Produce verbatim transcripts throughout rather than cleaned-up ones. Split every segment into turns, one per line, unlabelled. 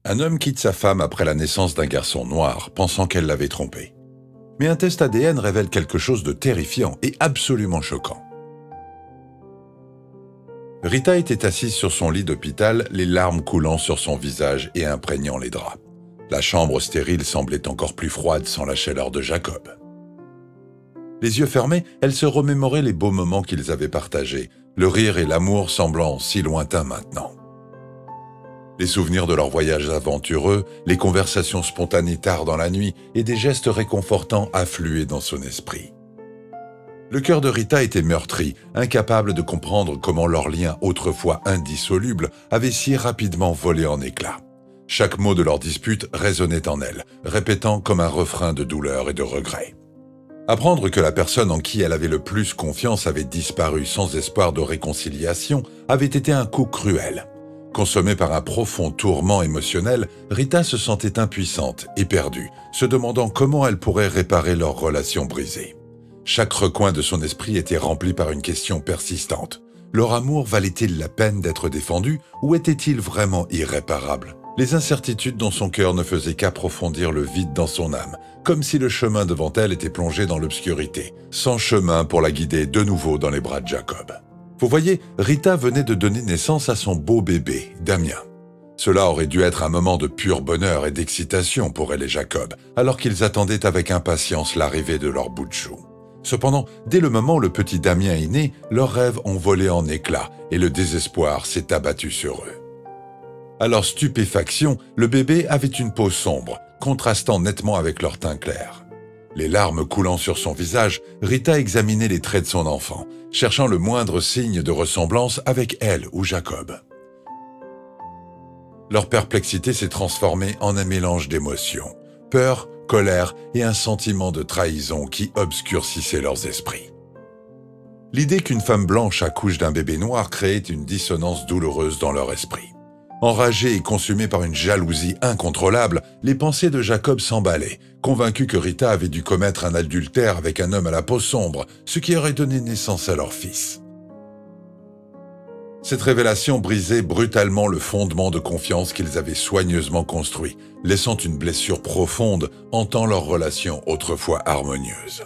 Un homme quitte sa femme après la naissance d'un garçon noir, pensant qu'elle l'avait trompé. Mais un test A D N révèle quelque chose de terrifiant et absolument choquant. Rita était assise sur son lit d'hôpital, les larmes coulant sur son visage et imprégnant les draps. La chambre stérile semblait encore plus froide sans la chaleur de Jacob. Les yeux fermés, elle se remémorait les beaux moments qu'ils avaient partagés, le rire et l'amour semblant si lointains maintenant. Les souvenirs de leur voyage aventureux, les conversations spontanées tard dans la nuit et des gestes réconfortants affluaient dans son esprit. Le cœur de Rita était meurtri, incapable de comprendre comment leur lien autrefois indissoluble avait si rapidement volé en éclats. Chaque mot de leur dispute résonnait en elle, répétant comme un refrain de douleur et de regret. Apprendre que la personne en qui elle avait le plus confiance avait disparu sans espoir de réconciliation avait été un coup cruel. Consommée par un profond tourment émotionnel, Rita se sentait impuissante et perdue, se demandant comment elle pourrait réparer leur relation brisée. Chaque recoin de son esprit était rempli par une question persistante. Leur amour valait-il la peine d'être défendu ou était-il vraiment irréparable? Les incertitudes dans son cœur ne faisaient qu'approfondir le vide dans son âme, comme si le chemin devant elle était plongé dans l'obscurité, sans chemin pour la guider de nouveau dans les bras de Jacob. Vous voyez, Rita venait de donner naissance à son beau bébé, Damien. Cela aurait dû être un moment de pur bonheur et d'excitation pour elle et Jacob, alors qu'ils attendaient avec impatience l'arrivée de leur bout de chou. Cependant, dès le moment où le petit Damien est né, leurs rêves ont volé en éclats et le désespoir s'est abattu sur eux. À leur stupéfaction, le bébé avait une peau sombre, contrastant nettement avec leur teint clair. Les larmes coulant sur son visage, Rita examinait les traits de son enfant, cherchant le moindre signe de ressemblance avec elle ou Jacob. Leur perplexité s'est transformée en un mélange d'émotions, peur, colère et un sentiment de trahison qui obscurcissait leurs esprits. L'idée qu'une femme blanche accouche d'un bébé noir créait une dissonance douloureuse dans leur esprit. Enragés et consumés par une jalousie incontrôlable, les pensées de Jacob s'emballaient, convaincus que Rita avait dû commettre un adultère avec un homme à la peau sombre, ce qui aurait donné naissance à leur fils. Cette révélation brisait brutalement le fondement de confiance qu'ils avaient soigneusement construit, laissant une blessure profonde hantant leur relation autrefois harmonieuse.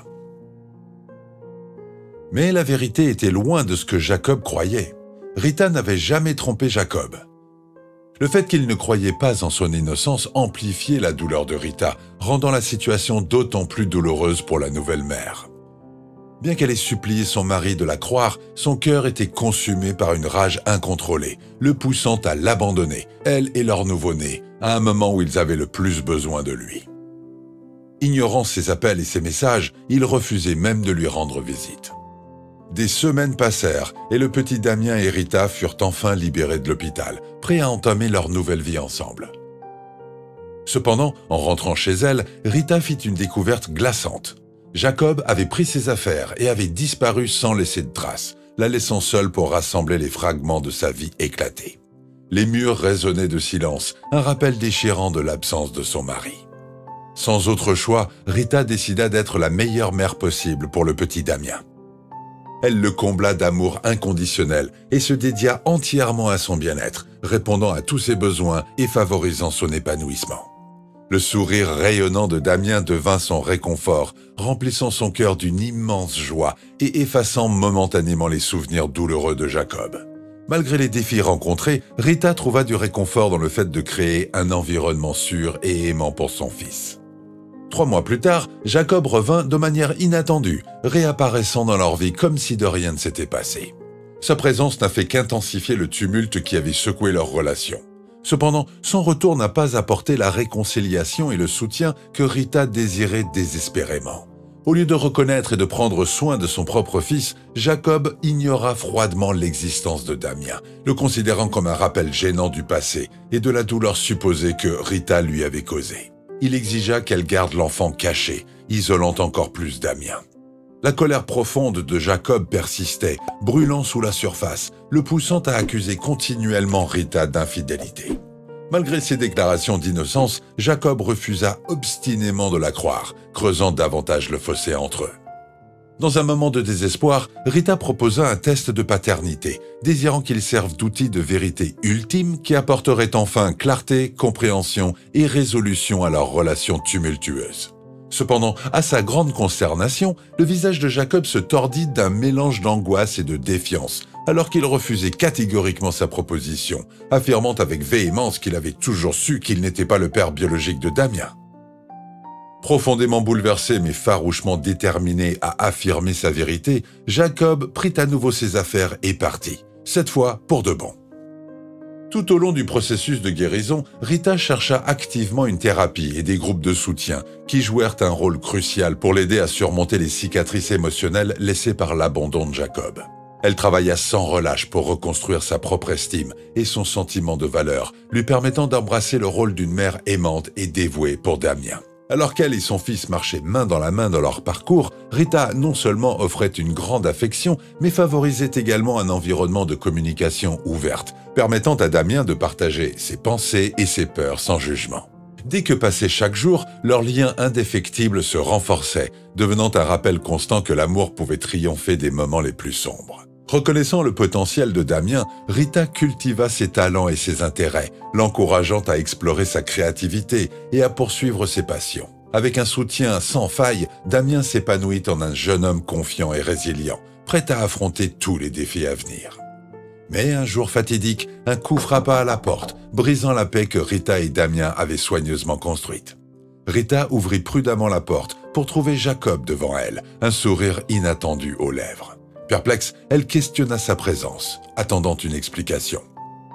Mais la vérité était loin de ce que Jacob croyait. Rita n'avait jamais trompé Jacob. Le fait qu'il ne croyait pas en son innocence amplifiait la douleur de Rita, rendant la situation d'autant plus douloureuse pour la nouvelle mère. Bien qu'elle ait supplié son mari de la croire, son cœur était consumé par une rage incontrôlée, le poussant à l'abandonner, elle et leur nouveau-né, à un moment où ils avaient le plus besoin de lui. Ignorant ses appels et ses messages, il refusait même de lui rendre visite. Des semaines passèrent et le petit Damien et Rita furent enfin libérés de l'hôpital, prêts à entamer leur nouvelle vie ensemble. Cependant, en rentrant chez elle, Rita fit une découverte glaçante. Jacob avait pris ses affaires et avait disparu sans laisser de traces, la laissant seule pour rassembler les fragments de sa vie éclatée. Les murs résonnaient de silence, un rappel déchirant de l'absence de son mari. Sans autre choix, Rita décida d'être la meilleure mère possible pour le petit Damien. Elle le combla d'amour inconditionnel et se dédia entièrement à son bien-être, répondant à tous ses besoins et favorisant son épanouissement. Le sourire rayonnant de Damien devint son réconfort, remplissant son cœur d'une immense joie et effaçant momentanément les souvenirs douloureux de Jacob. Malgré les défis rencontrés, Rita trouva du réconfort dans le fait de créer un environnement sûr et aimant pour son fils. Trois mois plus tard, Jacob revint de manière inattendue, réapparaissant dans leur vie comme si de rien ne s'était passé. Sa présence n'a fait qu'intensifier le tumulte qui avait secoué leur relation. Cependant, son retour n'a pas apporté la réconciliation et le soutien que Rita désirait désespérément. Au lieu de reconnaître et de prendre soin de son propre fils, Jacob ignora froidement l'existence de Damien, le considérant comme un rappel gênant du passé et de la douleur supposée que Rita lui avait causée. Il exigea qu'elle garde l'enfant caché, isolant encore plus Damien. La colère profonde de Jacob persistait, brûlant sous la surface, le poussant à accuser continuellement Rita d'infidélité. Malgré ses déclarations d'innocence, Jacob refusa obstinément de la croire, creusant davantage le fossé entre eux. Dans un moment de désespoir, Rita proposa un test de paternité, désirant qu'il serve d'outil de vérité ultime qui apporterait enfin clarté, compréhension et résolution à leur relation tumultueuse. Cependant, à sa grande consternation, le visage de Jacob se tordit d'un mélange d'angoisse et de défiance, alors qu'il refusait catégoriquement sa proposition, affirmant avec véhémence qu'il avait toujours su qu'il n'était pas le père biologique de Damien. Profondément bouleversé mais farouchement déterminé à affirmer sa vérité, Jacob prit à nouveau ses affaires et partit, cette fois pour de bon. Tout au long du processus de guérison, Rita chercha activement une thérapie et des groupes de soutien qui jouèrent un rôle crucial pour l'aider à surmonter les cicatrices émotionnelles laissées par l'abandon de Jacob. Elle travailla sans relâche pour reconstruire sa propre estime et son sentiment de valeur, lui permettant d'embrasser le rôle d'une mère aimante et dévouée pour Damien. Alors qu'elle et son fils marchaient main dans la main dans leur parcours, Rita non seulement offrait une grande affection, mais favorisait également un environnement de communication ouverte, permettant à Damien de partager ses pensées et ses peurs sans jugement. Dès que passait chaque jour, leur lien indéfectible se renforçait, devenant un rappel constant que l'amour pouvait triompher des moments les plus sombres. Reconnaissant le potentiel de Damien, Rita cultiva ses talents et ses intérêts, l'encourageant à explorer sa créativité et à poursuivre ses passions. Avec un soutien sans faille, Damien s'épanouit en un jeune homme confiant et résilient, prêt à affronter tous les défis à venir. Mais un jour fatidique, un coup frappa à la porte, brisant la paix que Rita et Damien avaient soigneusement construite. Rita ouvrit prudemment la porte pour trouver Jacob devant elle, un sourire inattendu aux lèvres. Perplexe, elle questionna sa présence, attendant une explication.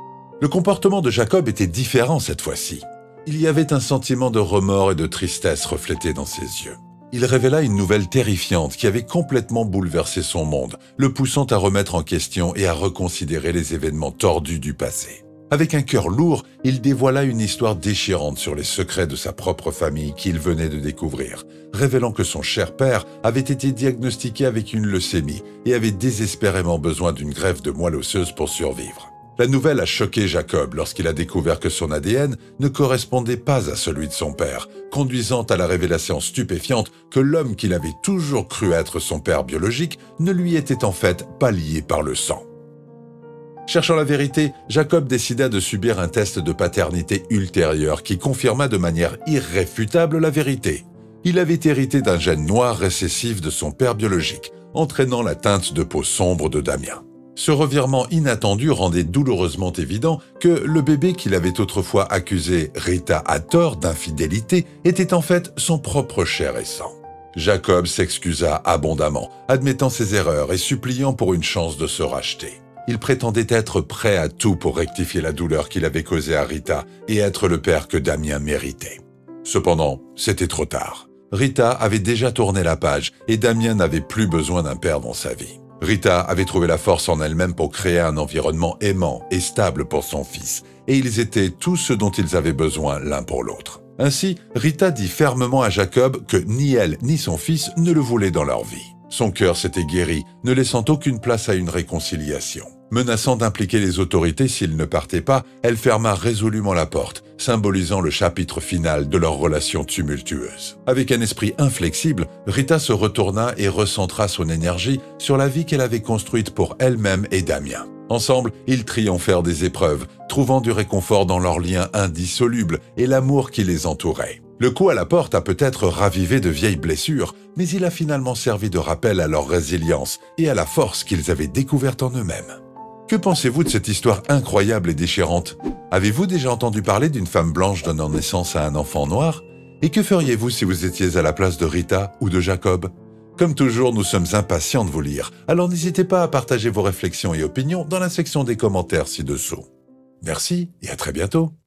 Le comportement de Jacob était différent cette fois-ci. Il y avait un sentiment de remords et de tristesse reflété dans ses yeux. Il révéla une nouvelle terrifiante qui avait complètement bouleversé son monde, le poussant à remettre en question et à reconsidérer les événements tordus du passé. Avec un cœur lourd, il dévoila une histoire déchirante sur les secrets de sa propre famille qu'il venait de découvrir, révélant que son cher père avait été diagnostiqué avec une leucémie et avait désespérément besoin d'une greffe de moelle osseuse pour survivre. La nouvelle a choqué Jacob lorsqu'il a découvert que son A D N ne correspondait pas à celui de son père, conduisant à la révélation stupéfiante que l'homme qu'il avait toujours cru être son père biologique ne lui était en fait pas lié par le sang. Cherchant la vérité, Jacob décida de subir un test de paternité ultérieur qui confirma de manière irréfutable la vérité. Il avait hérité d'un gène noir récessif de son père biologique, entraînant la teinte de peau sombre de Damien. Ce revirement inattendu rendait douloureusement évident que le bébé qu'il avait autrefois accusé Rita à tort d'infidélité était en fait son propre chair et sang. Jacob s'excusa abondamment, admettant ses erreurs et suppliant pour une chance de se racheter. Il prétendait être prêt à tout pour rectifier la douleur qu'il avait causée à Rita et être le père que Damien méritait. Cependant, c'était trop tard. Rita avait déjà tourné la page et Damien n'avait plus besoin d'un père dans sa vie. Rita avait trouvé la force en elle-même pour créer un environnement aimant et stable pour son fils, et ils étaient tout ce dont ils avaient besoin l'un pour l'autre. Ainsi, Rita dit fermement à Jacob que ni elle ni son fils ne le voulaient dans leur vie. Son cœur s'était guéri, ne laissant aucune place à une réconciliation. Menaçant d'impliquer les autorités s'il ne partait pas, elle ferma résolument la porte, symbolisant le chapitre final de leur relation tumultueuse. Avec un esprit inflexible, Rita se retourna et recentra son énergie sur la vie qu'elle avait construite pour elle-même et Damien. Ensemble, ils triomphèrent des épreuves, trouvant du réconfort dans leur lien indissoluble et l'amour qui les entourait. Le coup à la porte a peut-être ravivé de vieilles blessures, mais il a finalement servi de rappel à leur résilience et à la force qu'ils avaient découverte en eux-mêmes. Que pensez-vous de cette histoire incroyable et déchirante? Avez-vous déjà entendu parler d'une femme blanche donnant naissance à un enfant noir? Et que feriez-vous si vous étiez à la place de Rita ou de Jacob? Comme toujours, nous sommes impatients de vous lire, alors n'hésitez pas à partager vos réflexions et opinions dans la section des commentaires ci-dessous. Merci et à très bientôt.